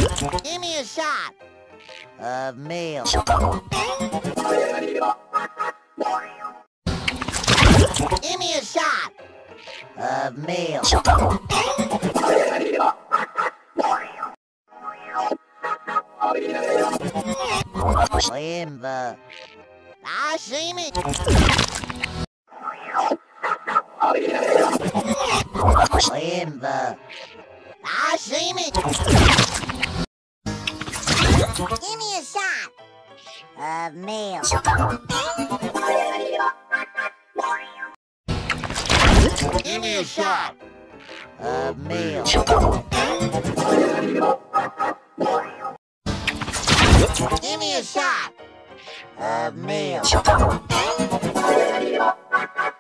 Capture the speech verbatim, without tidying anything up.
Give me a shot of milk. Give me a shot of milk. Limber. I see me. Limber. I see me. Give me a shot of milk. Give me a shot of milk. Give me a shot of milk.